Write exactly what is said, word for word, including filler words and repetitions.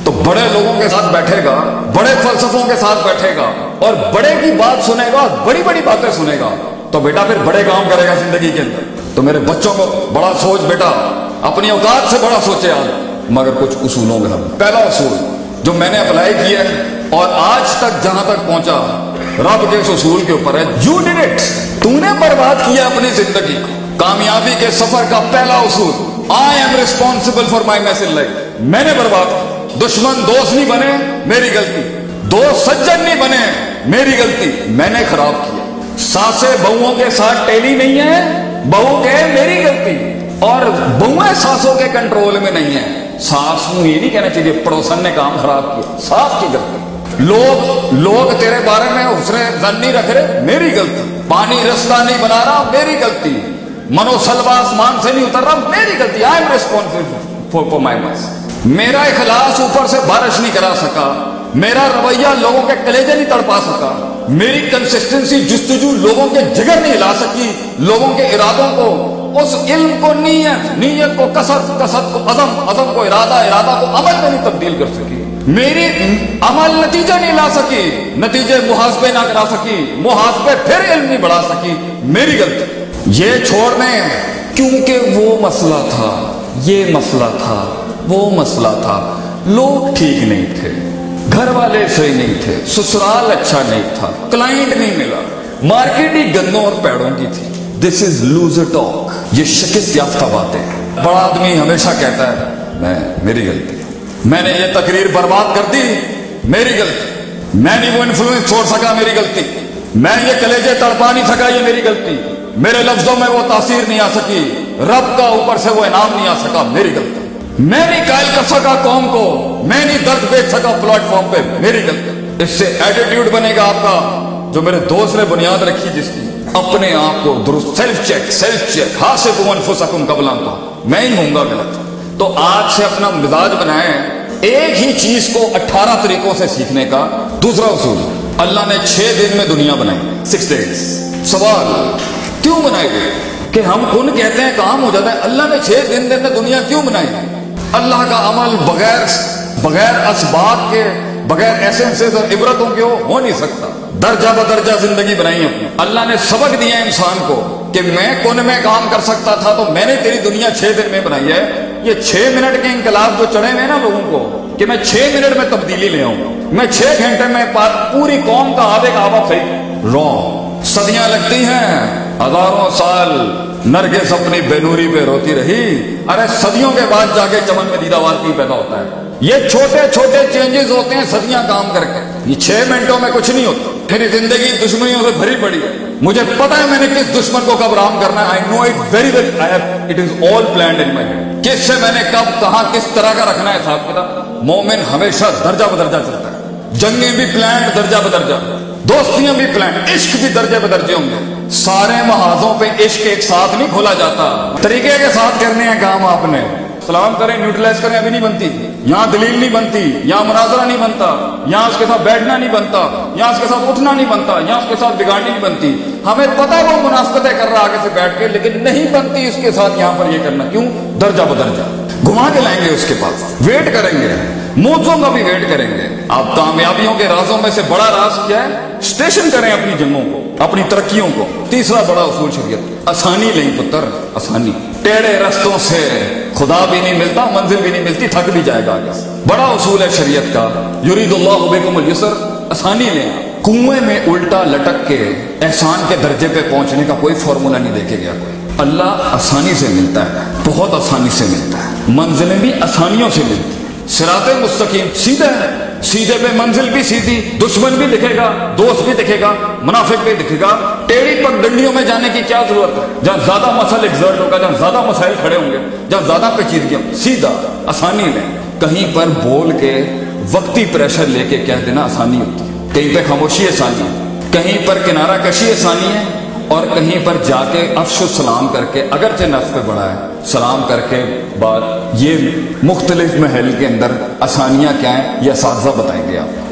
تو بڑے لوگوں کے ساتھ بیٹھے گا، بڑے فلسفوں کے ساتھ بیٹھے گا اور بڑے کی بات سنے گا، بڑی بڑی باتیں سنے گا، تو بیٹا پھر بڑے کام کرے گا زندگی کے اندر۔ تو میرے بچوں کو بڑا سوچ بیٹا، اپنی اوقات سے بڑا سوچے آج، مگر کچھ اصولوں میں۔ پہلا اصول جو میں نے اپلائی کیا ہے اور آج تک جہاں تک پہنچا رب کے اس اصول کے اوپر ہے، یو ڈیڈ اٹ، تو نے برباد کیا اپنی زندگی کو۔ کامیابی کے سفر کا پہلا اصول، I am responsible for my mess in life, میں نے برباد کیا۔ دشمن دوست نہیں بنے، میری غلطی، دوست سجن نہیں بنے، میری غلطی، میں نے خراب کیا۔ ساسیں بہوؤں کے ساتھ ٹیلی نہیں ہے، بہو کہ میری غلطی، اور بہویں ساسوں کے کنٹرول میں نہیں ہے۔ ساس کو یہ نہیں کہنا چاہیے پڑوسن نے کام خراب کیا، ساس کی غلطی۔ لوگ لوگ تیرے بارے میں حسن ظن نہیں رکھ رہے، میری غلطی۔ پانی رستہ نہیں بنا رہا، میری غلطی۔ منو سلوا آسمان سے نہیں اتر رہا، میری غلطی۔ I am responsible for my mess. میرا اخلاص اوپر سے بارش نہیں کرا سکا، میرا رویہ لوگوں کے کلیجے نہیں تڑپا سکا، میری کنسسٹنسی جستجو لوگوں کے جگر نہیں ہلا سکی، لوگوں کے ارادوں کو، اس علم کو نیت، نیت کو قصد، قصد کو عزم، عزم کو ارادہ، ارادہ کو عمل میں نہیں تبدیل کر سکی۔ میری عمل نتیجہ نہیں لا سکی، نتیجے محاسبے نہ کرا سکی، محاسبے پھر علم نہیں بڑھا سکی، میری غلطی۔ یہ چھوڑ دیں کیونکہ وہ مسئلہ تھا، یہ مسئلہ تھا، وہ مسئلہ تھا، لوگ ٹھیک نہیں تھے، گھر والے صحیح نہیں تھے، سسرال اچھا نہیں تھا، کلائنٹ نہیں ملا، مارکیٹ ہی گندوں اور پیڑوں کی تھی۔ دس از لوزر ٹاک، یہ شکست یافتہ باتیں۔ بڑا آدمی ہمیشہ کہتا ہے میں میری غلطی، میں نے یہ تقریر برباد کر دی، میری غلطی، میں نہیں وہ انفلوئنس چھوڑ سکا، میری غلطی، میں یہ کلیجے تڑپا نہیں سکا، یہ میری غلطی، میرے لفظوں میں وہ تاثیر نہیں آ سکی، رب کا اوپر سے وہ انعام نہیں آ سکا، میری غلطی، میں نہیں قائل کر سکا قوم کو، میں نہیں درد بیچ سکا پلیٹ فارم پہ، میری غلطی۔ اس سے ایٹیٹیوڈ بنے گا آپ کا، جو میرے دوست نے بنیاد رکھی جس کی، اپنے آپ کو درست، سیلف چیک، سیلف چیک، حاسبوا انفسکم قبل ان تحاسبوا، میں ہی ہوں گا غلط۔ تو آج سے اپنا مزاج بنائیں، ایک ہی چیز کو اٹھارہ طریقوں سے سیکھنے کا۔ دوسرا اصول، اللہ نے چھ دن میں دنیا بنائی، سکس ڈیز۔ سوال کیوں بنائی گئی؟ کہ ہم کن کہتے ہیں کام ہو جاتا ہے، اللہ نے چھ دن دن میں دنیا کیوں بنائی؟ اللہ کا عمل بغیر بغیر اسباب کے، بغیر ایسنسز اور عبرتوں کے ہو نہیں سکتا۔ درجہ بدرجہ زندگی بنائی اپنی۔ اللہ نے سبق دیا انسان کو کہ میں کون میں کام کر سکتا تھا، تو میں نے تیری دنیا چھ دن میں بنائی ہے۔ یہ چھ منٹ کے انقلاب جو چڑھے ہوئے نا لوگوں کو کہ میں چھ منٹ میں تبدیلی لے آؤں، میں چھ گھنٹے میں پوری قوم کا آب کعبہ صحیح، رونگ۔ صدیاں لگتی ہیں، ہزاروں سال نرگس اپنی بینوری پہ روتی رہی، ارے صدیوں کے بعد جا کے چمن میں دیدہ وارتی پیدا ہوتا ہے۔ یہ چھوٹے چھوٹے چینجز ہوتے ہیں صدیاں کام کر کے، یہ چھ منٹوں میں کچھ نہیں ہوتا۔ میری زندگی دشمنیوں سے بھری پڑی ہے، مجھے پتا ہے میں نے کس دشمن کو کب رام کرنا ہے۔ I know it very well. I have, it is all planned in my head. کس سے میں نے کب کہاں کس طرح کا رکھنا ہے حساب کتاب۔ مومن ہمیشہ درجہ بدرجہ چلتا ہے، جنگیں بھی پلانڈ درجہ بدرجہ، دوستیاں بھی پلانڈ، عشق بھی درجے بدرجے ہوں گے۔ سارے محاذوں پہ عشق ایک ساتھ نہیں کھولا جاتا، طریقے کے ساتھ کرنے ہیں کام۔ آپ نے سلام کریں، نیوٹرلائز کریں، ابھی نہیں بنتی، یہاں دلیل نہیں بنتی، یہاں مناظرہ نہیں بنتا، یہاں اس کے ساتھ بیٹھنا نہیں بنتا، یہاں اس کے ساتھ اٹھنا نہیں بنتا، یہاں اس کے ساتھ بگاڑنی نہیں بنتی۔ ہمیں پتہ ہے وہ مناسبتیں کر رہا آگے سے بیٹھ کے، لیکن نہیں بنتی اس کے ساتھ یہاں پر یہ کرنا۔ کیوں؟ درجہ بدرجہ گھما کے لائیں گے اس کے پاس، ویٹ کریں گے، موجوں کا بھی ویٹ کریں گے۔ آپ کامیابیوں کے رازوں میں سے بڑا راز کیا ہے؟ اسٹیشن کریں اپنی جنگوں کو، اپنی ترقیوں کو۔ تیسرا بڑا اصول شریعت، آسانی لیں پتر، آسانی۔ ٹیڑھے رستوں سے خدا بھی نہیں ملتا، منزل بھی نہیں ملتی، تھک بھی جائے گا آگے سے۔ بڑا اصول ہے شریعت کا، یرید اللہ بکم الیسر، آسانی لیں۔ کنویں میں الٹا لٹک کے احسان کے درجے پہ پہنچنے کا کوئی فارمولا نہیں دیکھے گیا کوئی۔ اللہ آسانی سے ملتا ہے، بہت آسانی سے ملتا ہے، منزلیں بھی آسانیوں سے ملتی ہیں۔ صراط مستقیم سیدھا ہے، سیدھے پہ منزل بھی سیدھی، دشمن بھی دکھے گا، دوست بھی دکھے گا، منافق بھی دکھے گا۔ ٹیڑھی پگڈنڈیوں میں جانے کی کیا ضرورت ہے؟ جہاں زیادہ مسئلہ ایگزرٹ ہوگا، جہاں زیادہ مسائل کھڑے ہوں گے، جہاں زیادہ پیچیدگیاں، سیدھا آسانی لیں۔ کہیں پر بول کے وقتی پریشر لے کے کہہ دینا آسانی ہوتی ہے، کہیں پہ خاموشی آسانی ہے، کہیں پر کنارہ کشی آسانی ہے، اور کہیں پر جا کے افش و سلام کر کے، اگرچہ نفس پہ بڑا ہے، سلام کر کے بعد یہ مختلف محل کے اندر آسانیاں کیا ہیں یہ اساتذہ بتائیں گے آپ۔